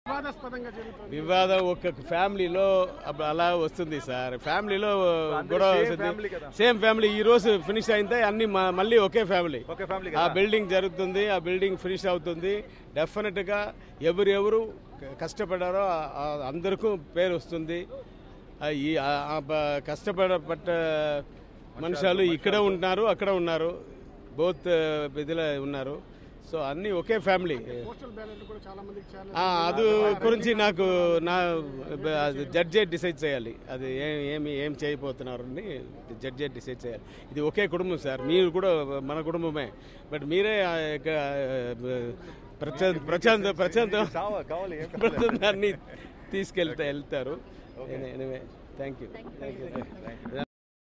వివాదం ఒక ఫ్యామిలీలో అలా వస్తుంది సార్. ఫ్యామిలీలో గొడవ వస్తుంది. సేమ్ ఫ్యామిలీ ఈ రోజు ఫినిష్ అయితే అన్ని మళ్ళీ ఒకే ఫ్యామిలీ. ఆ బిల్డింగ్ జరుగుతుంది, ఆ బిల్డింగ్ ఫినిష్ అవుతుంది. డెఫినెట్ గా ఎవరెవరు కష్టపడారో అందరికీ పేరు వస్తుంది. ఈ కష్టపడ్డ మనుషులు ఇక్కడ ఉన్నారు, అక్కడ ఉన్నారు, బోత్ ఇదిలో ఉన్నారు. సో అన్ని ఒకే ఫ్యామిలీ. అది గురించి నాకు నా జడ్జే డిసైడ్ చేయాలి. అది ఏం చేయబోతున్నారు అని జడ్జే డిసైడ్ చేయాలి. ఇది ఒకే కుటుంబం సార్. మీరు కూడా మన కుటుంబమే. బట్ మీరే ప్రశాంతాన్ని వెళ్తారు. Thank you.